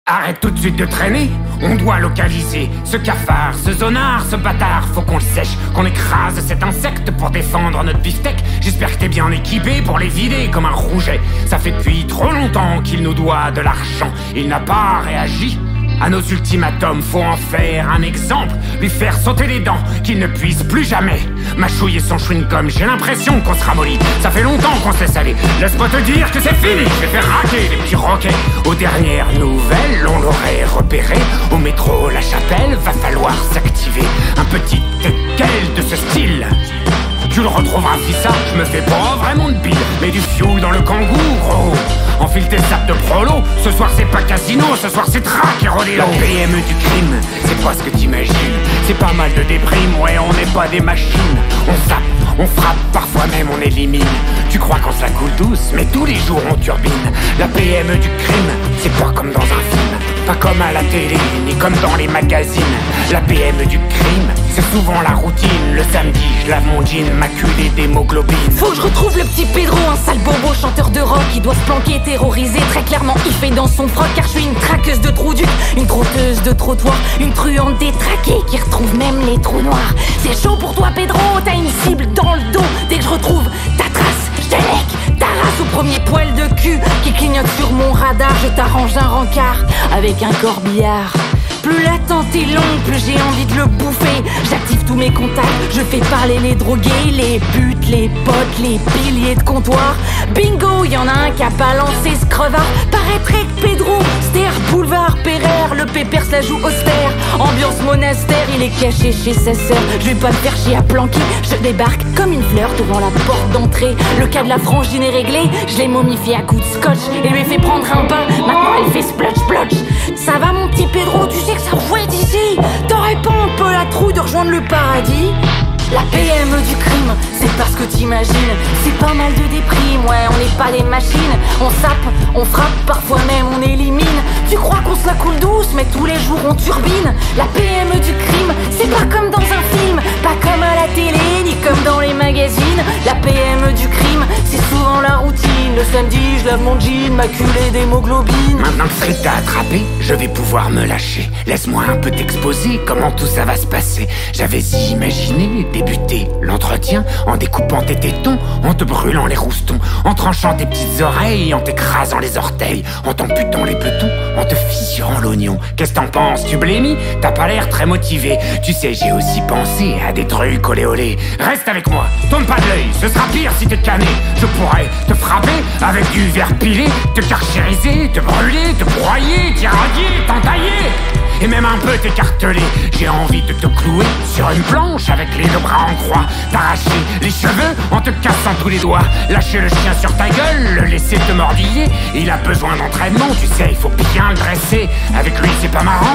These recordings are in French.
Arrête tout de suite de traîner, on doit localiser ce cafard, ce zonard, ce bâtard. Faut qu'on le sèche, qu'on écrase cet insecte pour défendre notre beefsteak. J'espère que t'es bien équipé pour les vider comme un rouget. Ça fait depuis trop longtemps qu'il nous doit de l'argent. Il n'a pas réagi à nos ultimatums, faut en faire un exemple, lui faire sauter les dents, qu'il ne puisse plus jamais mâchouiller son chewing-gum. J'ai l'impression qu'on se ramollit, ça fait longtemps qu'on se laisse aller. Laisse-moi te dire que c'est fini, je vais faire raquer les petits roquets. Aux dernières nouvelles, on l'aurait repéré au métro La Chapelle, va falloir s'activer. Un petit teckel de ce style, tu le retrouveras si ça, je me fais pas vraiment de bile. Mets du fioul dans le kangou, gros. Enfile tes sapes de prolo. Ce soir c'est pas casino, ce soir c'est track et rodéo. La PME du crime, c'est pas ce que t'imagines. C'est pas mal de déprime, ouais on n'est pas des machines. On zappe, on frappe, parfois même on élimine. Tu crois qu'on se la coule douce, mais tous les jours on turbine. La PME du crime, c'est pas comme dans un film, pas comme à la télé, ni comme dans les magazines. La PME du crime, c'est souvent la routine. Le samedi, je lave mon jean, maculé d'hémoglobine. Faut que je retrouve le petit Pedro, un sale bobo chanteur de rock. Il doit se planquer, terrorisé, très clairement il fait dans son froc. Car je suis une traqueuse de trous ducs, une trotteuse de trottoir, une truande détraquée qui retrouve même les trous noirs. C'est chaud pour toi Pedro, t'as une cible dans le dos. Dès que je retrouve ta trace, je te lèque ta race au premier poil de cul qui clignote sur mon radar. Je t'arrange un rencard avec un corbillard. Plus l'attente est longue, plus j'ai envie de le bouffer. J'active tous mes contacts, je fais parler les drogués, les putes, les potes, les piliers de comptoir. Bingo, y'en a un qui a balancé ce crevard. Paraîtrait que Pedro, Ster, boulevard Pereire, le pépère se la joue austère. Ambiance monastère, il est caché chez sa sœur. Je vais pas me faire chier à planquer, je débarque comme une fleur devant la porte d'entrée. Le cas de la frangine est réglé, je l'ai momifié à coups de scotch et lui ai fait prendre un bain. Maintenant elle fait splotch splotch. Ça va mon petit Pedro, tu sais que ça fouette ici. T'aurais pas un peu la trouille de rejoindre le paradis? La PME du crime, c'est pas ce que t'imagines. C'est pas mal de déprime, ouais on n'est pas des machines. On sape, on frappe, parfois même on élimine. Tu crois qu'on se la coule douce, mais tous les jours on turbine. La PME du crime, c'est pas comme dans un film, pas comme à la télé, ni comme dans les magazines. La PME du crime, c'est souvent la routine. Le samedi, je lave mon jean, maculé d'hémoglobine. Maintenant que Fred t'a attrapé, je vais pouvoir me lâcher. Laisse-moi un peu t'exposer comment tout ça va se passer. J'avais imaginé débuter l'entretien en découpant tes tétons, en te brûlant les roustons, en tranchant tes petites oreilles, en t'écrasant les orteils, en t'amputant les petons, en te fissurant l'oignon. Qu'est-ce que t'en penses, tu blémis? T'as pas l'air très motivé. Tu sais, j'ai aussi pensé à des trucs olé olé. Reste avec moi, tourne pas de l'œil, ce sera pire si t'es cané. Je pourrais te frapper avec du verre pilé, te carchériser, te brûler, te broyer, t'irradier, t'entailler et même un peu t'écarteler. J'ai envie de te clouer sur une planche avec les deux bras en croix, t'arracher les cheveux en te cassant tous les doigts, lâcher le chien sur ta gueule, le laisser te mordiller. Il a besoin d'entraînement, tu sais, il faut bien le dresser. Avec lui c'est pas marrant,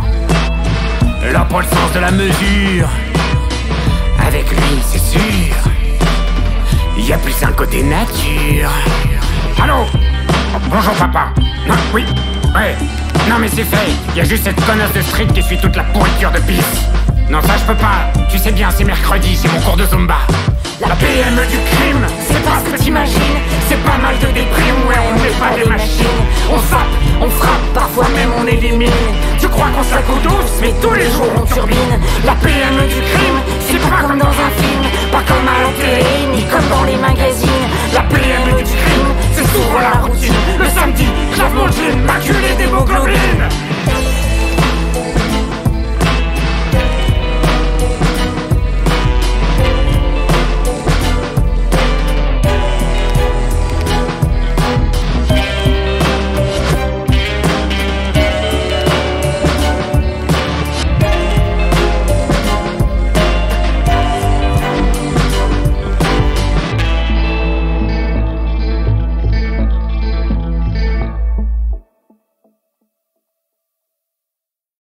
là pour le sens de la mesure. Avec lui c'est sûr, il y a plus un côté nature. Allô? Bonjour papa. Non, oui, ouais. Non mais c'est fait, il y a juste cette connasse de street qui suit toute la pourriture de pisse. Non ça je peux pas, tu sais bien c'est mercredi, c'est mon cours de Zumba. La PME du crime, c'est pas ce que t'imagines. C'est pas mal de déprime, ouais on n'est pas des machines. On zappe, on frappe, parfois même on élimine. Tu crois qu'on se la coule douce, mais tous les jours on turbine.